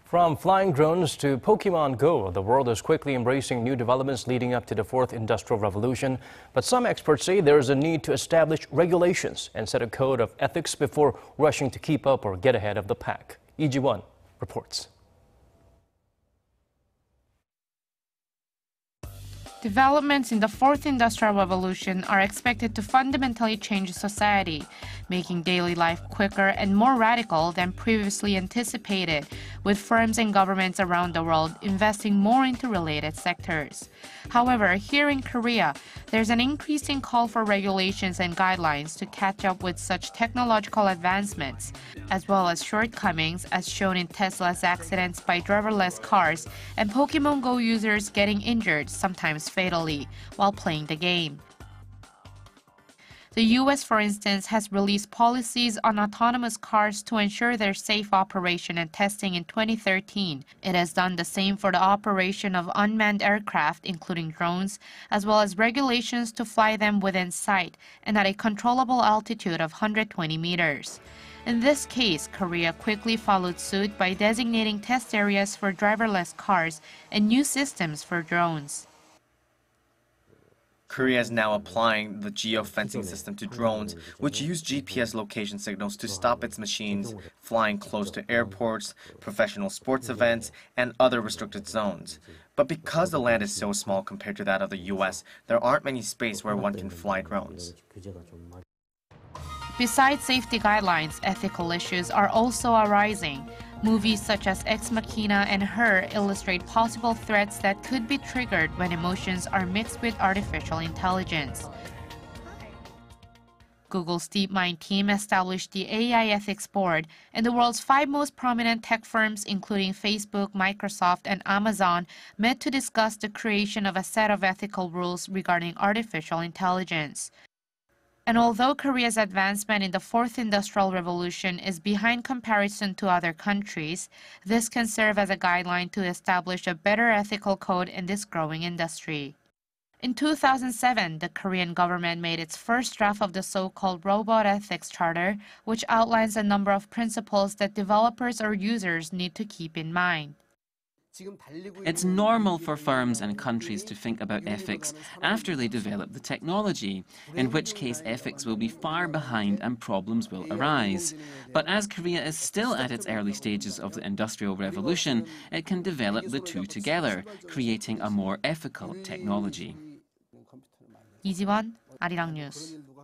From flying drones to Pokemon Go, the world is quickly embracing new developments leading up to the fourth industrial revolution. But some experts say there is a need to establish regulations and set a code of ethics before rushing to keep up or get ahead of the pack. Lee Ji-won reports. Developments in the fourth industrial revolution are expected to fundamentally change society, making daily life quicker and more radical than previously anticipated, with firms and governments around the world investing more into related sectors. However, here in Korea, there's an increasing call for regulations and guidelines to catch up with such technological advancements, as well as shortcomings as shown in Tesla's accidents by driverless cars and Pokemon Go users getting injured, sometimes fatally, while playing the game. The U.S., for instance, has released policies on autonomous cars to ensure their safe operation and testing in 2013. It has done the same for the operation of unmanned aircraft, including drones, as well as regulations to fly them within sight and at a controllable altitude of 120 meters. In this case, Korea quickly followed suit by designating test areas for driverless cars and new systems for drones. Korea is now applying the geofencing system to drones, which use GPS location signals to stop its machines flying close to airports, professional sports events, and other restricted zones. But because the land is so small compared to that of the US, there aren't many spaces where one can fly drones. Besides safety guidelines, ethical issues are also arising. Movies such as Ex Machina and Her illustrate possible threats that could be triggered when emotions are mixed with artificial intelligence. Google's DeepMind team established the AI Ethics Board, and the world's 5 most prominent tech firms, including Facebook, Microsoft, and Amazon, met to discuss the creation of a set of ethical rules regarding artificial intelligence. And although Korea's advancement in the fourth industrial revolution is behind comparison to other countries, this can serve as a guideline to establish a better ethical code in this growing industry. In 2007, the Korean government made its first draft of the so-called Robot Ethics Charter, which outlines a number of principles that developers or users need to keep in mind. It's normal for firms and countries to think about ethics after they develop the technology, in which case ethics will be far behind and problems will arise. But as Korea is still at its early stages of the Industrial Revolution, it can develop the two together, creating a more ethical technology. Lee Ji-won, Arirang News.